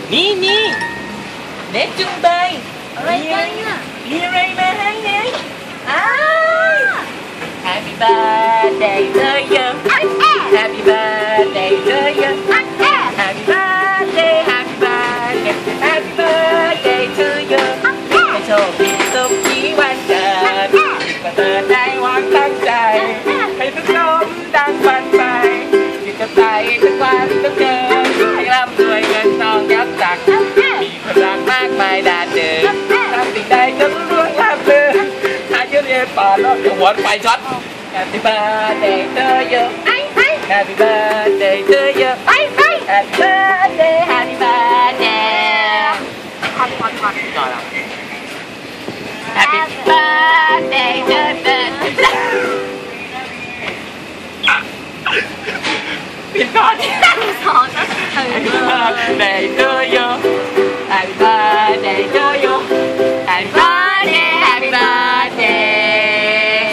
นี่เน็ตจุงเบยอะไรกันน่ะมีอะไรมาให้เนี่ยHappy birthday to you Happy birthday to you Happy birthday Happy birthday Happy birthday to you ให้โชคดีสุขที่วันเกิดก็เติมได้หวังตั้งใจให้ทุกลมดังฝันไปที่จะไปทุกวันทุกเดือนให้ร่ำรวยเงินทองยับจักมีพลังมากมายดาเดินทำสิ่งใดก็รุ่งราบรื่นอายุเรียนป่าแล้วจะวนไปช็อต Happy birthday to you Happy birthday to you Happy birthday Happy birthday คอนก่อนแล้ว Happy birthday to you ปิดก่อนสองนะ Happy birthday to you Happy birthday to you Happy birthday Happy birthday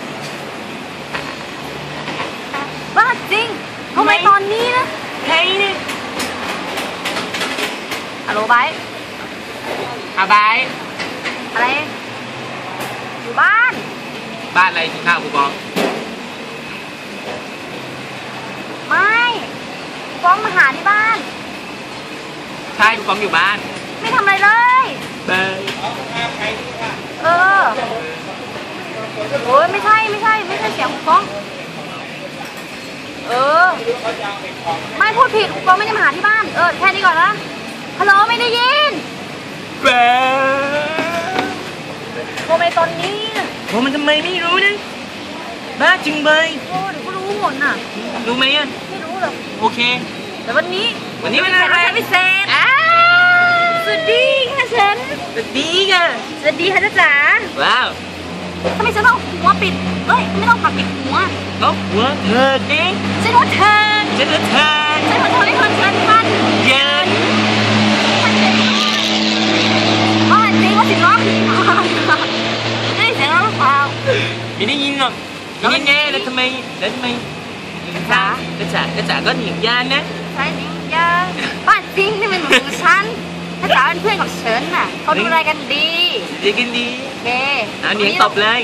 บ้าจริงทำไมตอนนี้นะใครเนี่ยฮัลโหลไบร์ทบายอะไรอยู่บ้านอะไรกินข้าวกูบอกไม่ฟ้องมาหาที่บ้านใช่กูฟ้องอยู่บ้านไม่ทำอะไรเลยเออโอ้ยไม่ใช่เสียงฟ้องไม่พูดผิดฟ้องไม่ได้มาหาที่บ้านแค่นี้ก่อนนะฮัลโหลไม่ได้ยินโทรไปตอนนี้โทรมันทำไมไม่รู้นะบ้าจึงเบยเดี๋ยวก็รู้หมดน่ะรู้ไหมอ่ะไม่รู้หรอกโอเคแต่วันนี้เป็นอะไรพิเศษสวัสดีค่ะฉันสวัสดีค่ะจ๋าว้าวทำไมฉันต้องหัวปิดไม่ต้องปิดหัวหัวเธอเองฉันหัวเธอไม่คนฉันมันเย็นจริงว่าสิร้องได้เสียงร้องหรือเปล่าไม่ได้ยินหรอกไม่แน่แล้วทำไมจ๋าก็หนิงยานนะใช่หนิงยานบ้านจริงนี่มันของฉันถ้าจ๋าเป็นเพื่อนกับเฉินน่ะเขาดูอะไรกันดีโอเคเอาเหนียงตบเลย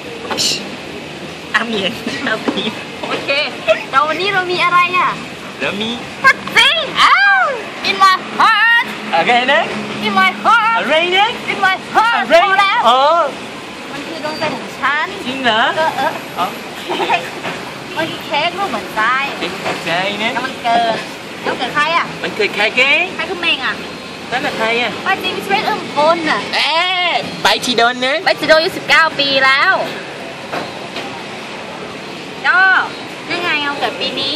เอาเหนียงโอเคเราวันนี้เรามีอะไรอ่ะเรามีปัดจริงin my heart อะไรนะ in my heart อะไรนะ in my heart พอแล้วมันคือดวงใจของฉันจริงเหรอมันคือเค้กรูปเหมือนใจนะแล้วมันเกิดใครอ่ะมันเกิดใครคือเมงอ่ะนั่นแหละใครอ่ะป้าจีวิเวตพลน่ะไปทีโดนนะไปทีโดนอายุ19 ปีแล้วก็ยังไงเอาเกิดปีนี้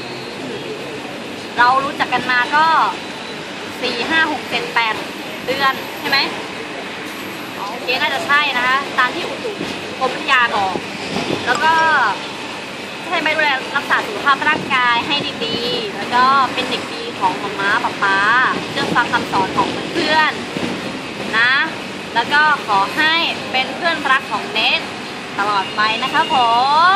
เรารู้จักกันมาก็4 5 6 7 8 เดือนใช่ไหมโอเคน่าจะใช่นะคะตามที่อุตุกรมวิทยาบอกแล้วก็ให้ไม่ดูแลรักษาสุขภาพร่างกายให้ดีๆแล้วก็เป็นเด็กดีของม้าป๊าเชื่อฟังคำสอนของเพื่อนๆนะแล้วก็ขอให้เป็นเพื่อนรักของเนทตลอดไปนะคะผม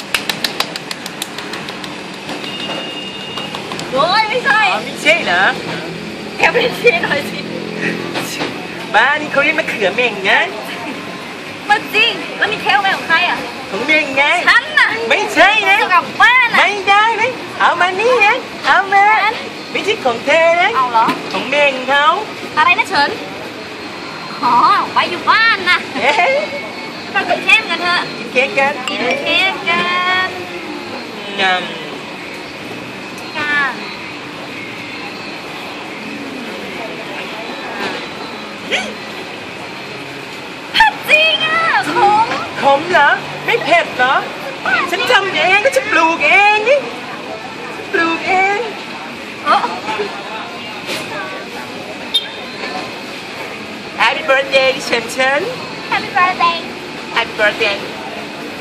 โอ้ยไม่ใช่เหรอแกเป็นเช่หน่อยสิบ้านนี่เขาเรียกมะเขือเม่งไงมันจริงแล้วมีเค้กอะไรของใครอ่ะของเม่งไงฉันน่ะไม่ใช่นะกับบ้านไม่ได้เลยเอามานี่นะเอามาไม่ใช่ของเธอนะเอาเหรอของเม่งเขาอะไรนะเฉินไว้อยู่บ้านนะไปกินเค้กกันเถอะกินเค้กกันงามจริงอ่ะขมเหรอไม่เผ็ดเหรอฉันทำเองก็ฉันปลูกเองนี่Happy birthday เฉิน Happy birthday